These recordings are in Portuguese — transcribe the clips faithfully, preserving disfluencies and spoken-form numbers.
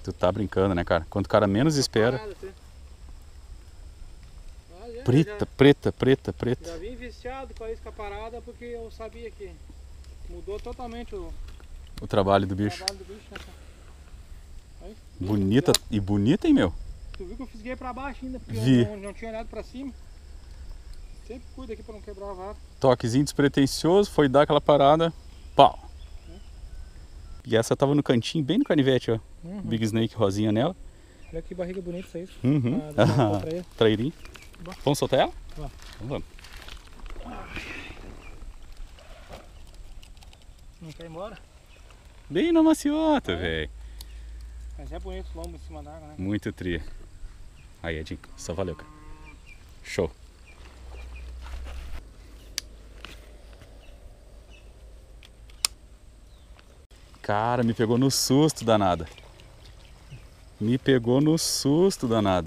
Tu tá brincando, né, cara? Quando o cara menos espera. Preta, preta, preta, preta. Já vim viciado com a isca parada porque eu sabia que mudou totalmente o, o trabalho do bicho. Trabalho do bicho, né, aí, bonita já. E bonita, hein, meu? Tu viu que eu fisguei pra baixo ainda, porque Vi. eu não, não tinha olhado pra cima. Sempre cuida aqui pra não quebrar a vara. Toquezinho despretensioso, foi dar aquela parada, pau. É. E essa tava no cantinho, bem no canivete, ó. Uhum. Big Snake rosinha nela. Olha que barriga bonita isso aí. Uhum. Ah, trairinho. Vamos soltar ela? Vamos. Então vamos. Não quer ir embora? Bem na maciota, é. velho. Mas é bonito o lombo em cima d'água, né? Muito tria. Aí, Edinho, só valeu, cara. Show. Cara, me pegou no susto danada. Me pegou no susto danada.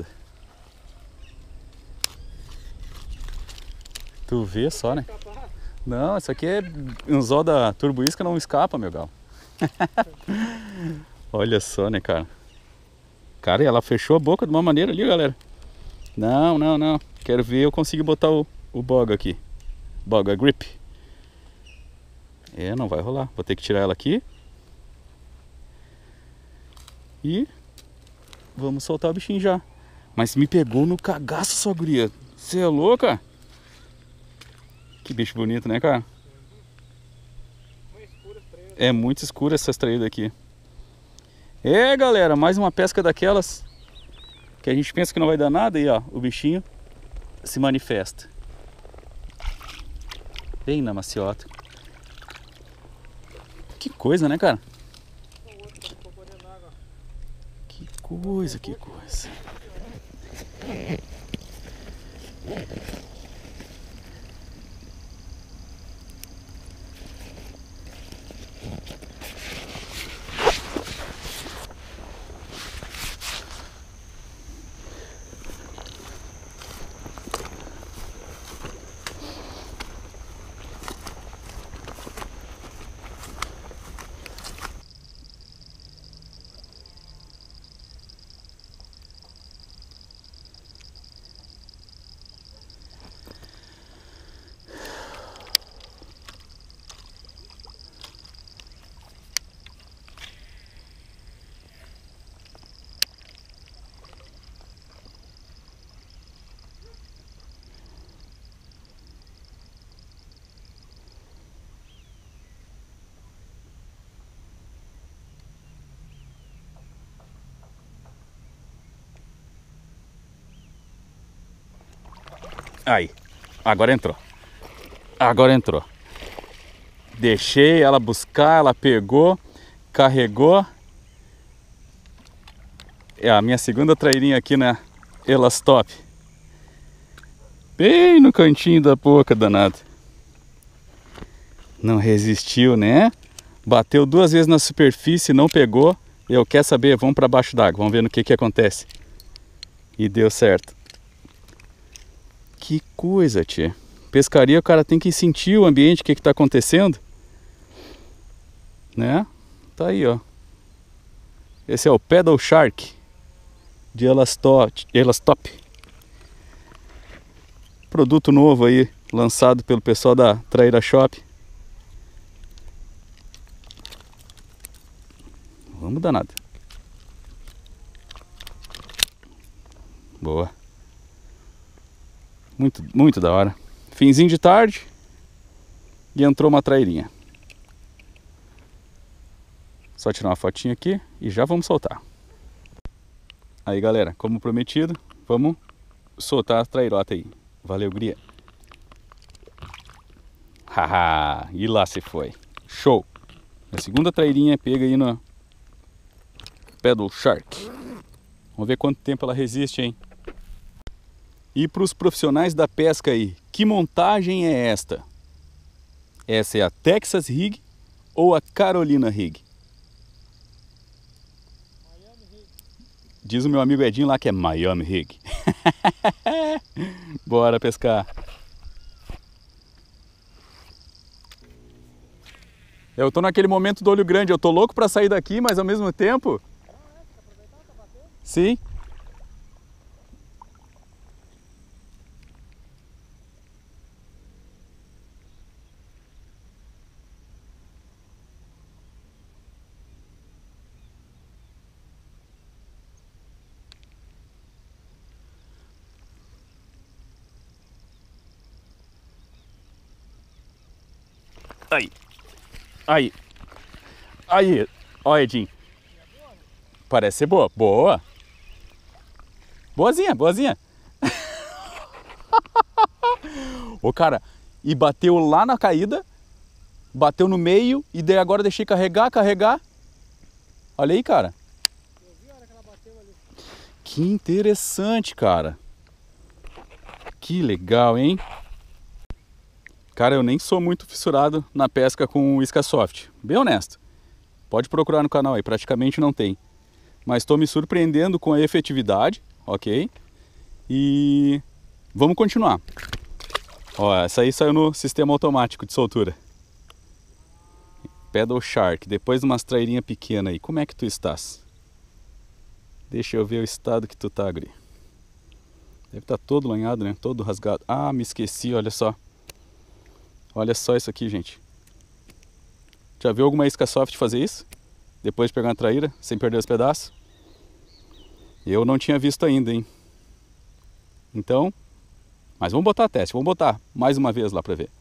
Tu vê só, né? Não, isso aqui é anzol da Turbo Isca, não escapa, meu galo. Olha só, né, cara? Cara, ela fechou a boca de uma maneira ali, galera. Não, não, não. Quero ver eu conseguir botar o, o boga aqui. Boga grip. É, não vai rolar. Vou ter que tirar ela aqui. E vamos soltar o bichinho já. Mas me pegou no cagaço, sua guria. Você é louca? Que bicho bonito, né, cara? É muito escura essa traída aqui. É, galera, mais uma pesca daquelas que a gente pensa que não vai dar nada e ó, o bichinho se manifesta. Bem na maciota. Que coisa, né, cara? Que coisa, que coisa. Aí, agora entrou. Agora entrou. Deixei ela buscar, ela pegou, carregou. É a minha segunda trairinha aqui na Elastop. Bem no cantinho da boca, danado. Não resistiu, né? Bateu duas vezes na superfície, não pegou. Eu quero saber, vamos para baixo d'água, vamos ver no que que acontece. E deu certo. Que coisa, tia. Pescaria, o cara tem que sentir o ambiente, o que que tá acontecendo. Né? Tá aí, ó. Esse é o Pedal Shark de Elastop. Elastop. Produto novo aí, lançado pelo pessoal da Traíra Shop. Vamos danado. Boa. Muito, muito da hora. Finzinho de tarde. E entrou uma trairinha. Só tirar uma fotinha aqui e já vamos soltar. Aí, galera, como prometido, vamos soltar a trairota aí. Valeu, guria. Haha, e lá se foi. Show. A segunda trairinha pega aí no Pedal Shark. Vamos ver quanto tempo ela resiste, hein? E para os profissionais da pesca aí, que montagem é esta? Essa é a Texas Rig ou a Carolina Rig? Miami Rig. Diz o meu amigo Edinho lá que é Miami Rig. Bora pescar. Eu tô naquele momento do olho grande, eu tô louco para sair daqui, mas ao mesmo tempo... Sim. Aí. Aí. Aí. Ó, Edinho. Parece ser boa. Boa. Boazinha, boazinha. Ô, cara, e bateu lá na caída, bateu no meio, e daí agora deixei carregar, carregar. Olha aí, cara. Eu vi a hora que ela bateu ali. Que interessante, cara. Que legal, hein? Cara, eu nem sou muito fissurado na pesca com isca soft. Bem honesto. Pode procurar no canal aí, praticamente não tem. Mas estou me surpreendendo com a efetividade, ok? E vamos continuar. Ó, essa aí saiu no sistema automático de soltura. Paddle Shark, depois de umas trairinhas pequenas aí. Como é que tu estás? Deixa eu ver o estado que tu tá, guri. Deve estar todo lanhado, né? Todo rasgado. Ah, me esqueci, olha só. Olha só isso aqui, gente. Já viu alguma isca soft fazer isso? Depois de pegar uma traíra, sem perder os pedaços? Eu não tinha visto ainda, hein? Então, mas vamos botar a teste. Vamos botar mais uma vez lá pra ver.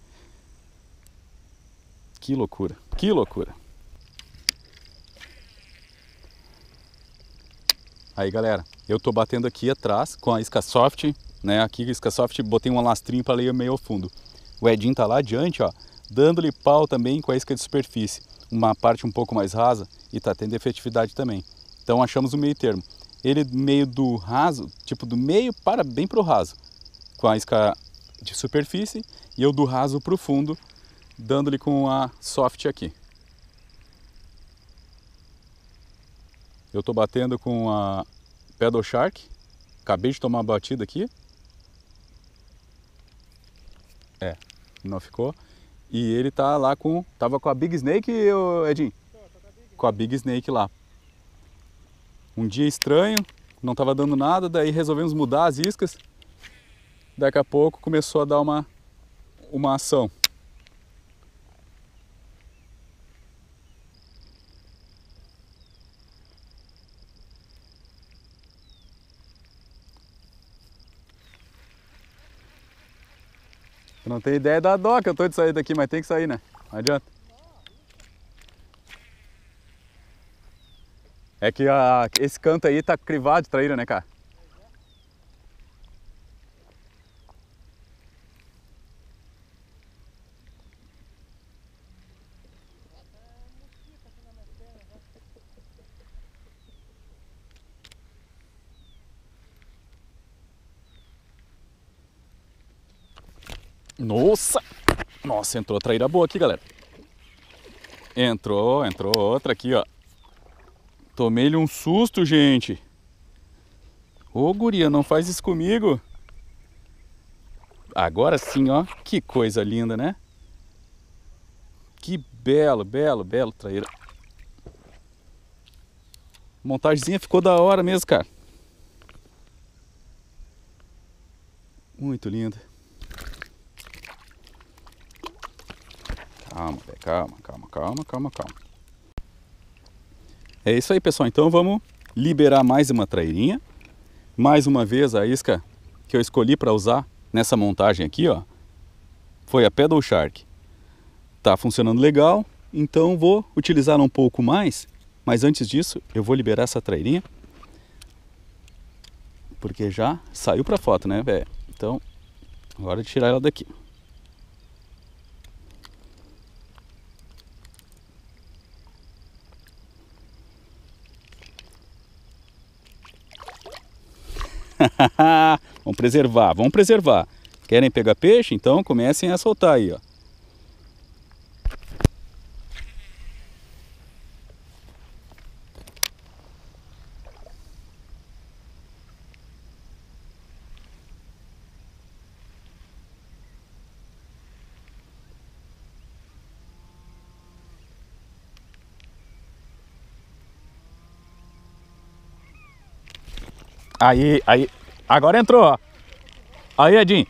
Que loucura, que loucura. Aí, galera, eu tô batendo aqui atrás com a isca soft, né? Aqui a isca soft, botei um alastrinho para ler meio ao fundo. O Edinho tá lá adiante, ó, dando-lhe pau também com a isca de superfície. Uma parte um pouco mais rasa e tá tendo efetividade também. Então achamos o meio termo. Ele meio do raso, tipo do meio para bem pro raso, com a isca de superfície, e eu do raso pro fundo, dando-lhe com a soft aqui. Eu tô batendo com a Paddle Shark. Acabei de tomar uma batida aqui. É, não ficou. E ele tá lá com... Tava com a Big Snake, Edinho? Tô, tô com a Big. Com a Big Snake lá. Um dia estranho, não tava dando nada, daí resolvemos mudar as iscas. Daqui a pouco começou a dar uma, uma ação. Eu não tenho ideia da dó que eu tô de sair daqui, mas tem que sair, né? Não adianta. É que a, esse canto aí tá crivado de traíra, né, cara? Nossa! Nossa, entrou traíra boa aqui, galera. Entrou, entrou outra aqui, ó. Tomei-lhe um susto, gente. Ô, guria, não faz isso comigo. Agora sim, ó. Que coisa linda, né? Que belo, belo, belo traíra. Montagemzinha ficou da hora mesmo, cara. Muito linda. Calma, calma, calma, calma, calma, calma. É isso aí, pessoal. Então vamos liberar mais uma trairinha. Mais uma vez a isca que eu escolhi para usar nessa montagem aqui, ó, foi a Paddle Shark. Tá funcionando legal, então vou utilizar um pouco mais. Mas antes disso, eu vou liberar essa trairinha. Porque já saiu para foto, né, velho? Então, hora de tirar ela daqui. Vamos preservar, vamos preservar. Querem pegar peixe? Então comecem a soltar aí, ó. Aí, aí. Agora entrou, ó. Aí, Edinho.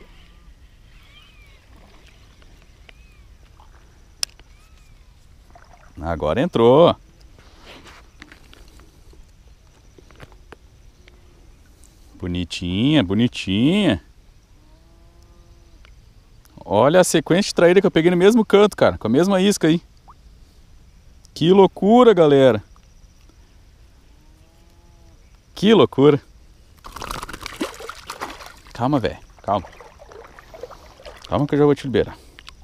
Agora entrou. Bonitinha, bonitinha. Olha a sequência de traíra que eu peguei no mesmo canto, cara. Com a mesma isca aí. Que loucura, galera. Que loucura. Calma, velho. Calma. Calma que eu já vou te liberar.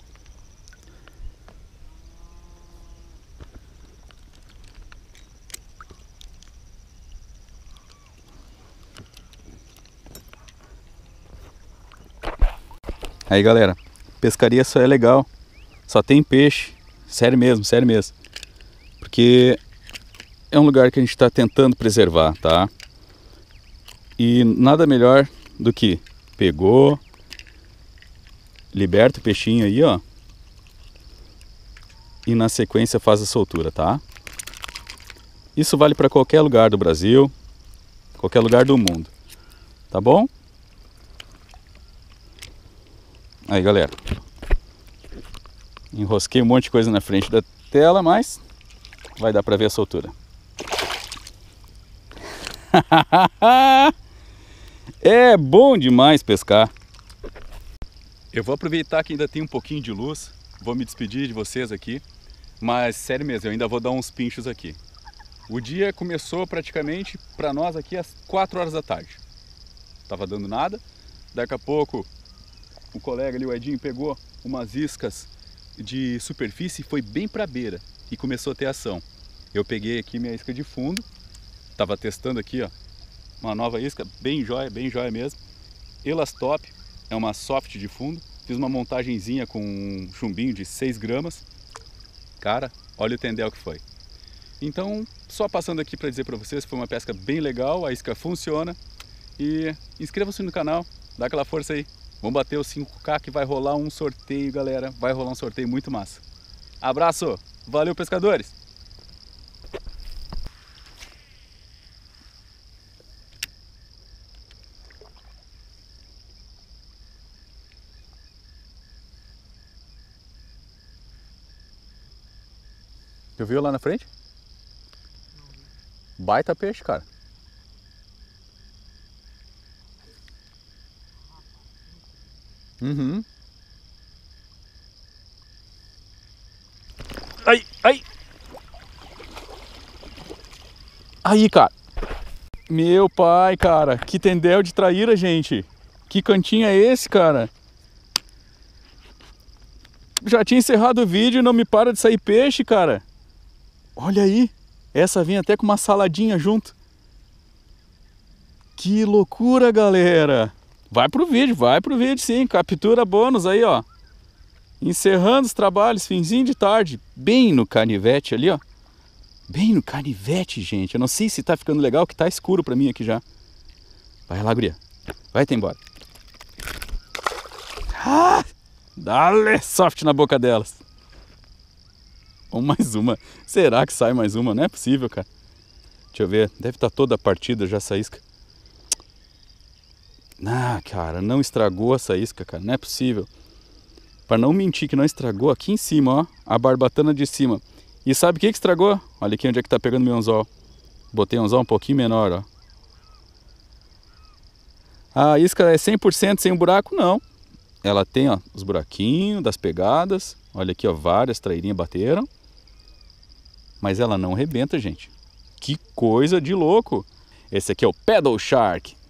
Aí, galera, pescaria só é legal, só tem peixe, sério mesmo, sério mesmo, porque é um lugar que a gente está tentando preservar, tá? E nada melhor do que pegou, liberta o peixinho aí, ó, e na sequência faz a soltura, tá? Isso vale para qualquer lugar do Brasil, qualquer lugar do mundo, tá bom? Aí, galera, enrosquei um monte de coisa na frente da tela, mas vai dar para ver a soltura. É bom demais pescar. Eu vou aproveitar que ainda tem um pouquinho de luz, vou me despedir de vocês aqui, mas sério mesmo, eu ainda vou dar uns pinchos aqui. O dia começou praticamente para nós aqui às quatro horas da tarde. Tava dando nada, daqui a pouco o colega ali, o Edinho, pegou umas iscas de superfície e foi bem para a beira e começou a ter ação. Eu peguei aqui minha isca de fundo, estava testando aqui, ó, uma nova isca, bem jóia, bem jóia mesmo. Elastop, é uma soft de fundo, fiz uma montagenzinha com um chumbinho de seis gramas. Cara, olha o tendel que foi. Então, só passando aqui para dizer para vocês, foi uma pesca bem legal, a isca funciona. E inscreva-se no canal, dá aquela força aí. Vamos bater os cinco K que vai rolar um sorteio, galera. Vai rolar um sorteio muito massa. Abraço! Valeu, pescadores! Tu viu lá na frente? Baita peixe, cara. Uhum. Ai, ai. Aí, cara. Meu pai, cara. Que tendel de traíra, gente. Que cantinho é esse, cara? Já tinha encerrado o vídeo e não me para de sair peixe, cara. Olha aí. Essa vem até com uma saladinha junto. Que loucura, galera. Vai pro vídeo, vai pro vídeo sim, captura bônus aí, ó. Encerrando os trabalhos, finzinho de tarde, bem no canivete ali, ó. Bem no canivete, gente. Eu não sei se tá ficando legal, que tá escuro pra mim aqui já. Vai lá, guria. Vai-te embora. Ah! Dá-lhe soft na boca delas. Ou mais uma. Será que sai mais uma? Não é possível, cara. Deixa eu ver. Deve estar toda a partida já essa isca. Ah, cara, não estragou essa isca, cara, não é possível. Para não mentir que não estragou, aqui em cima, ó, a barbatana de cima. E sabe o que que estragou? Olha aqui onde é que tá pegando meu anzol. Botei um anzol um pouquinho menor, ó. A isca é cem por cento sem um buraco? Não. Ela tem, ó, os buraquinhos das pegadas. Olha aqui, ó, várias trairinhas bateram. Mas ela não rebenta, gente. Que coisa de louco. Esse aqui é o Paddle Shark.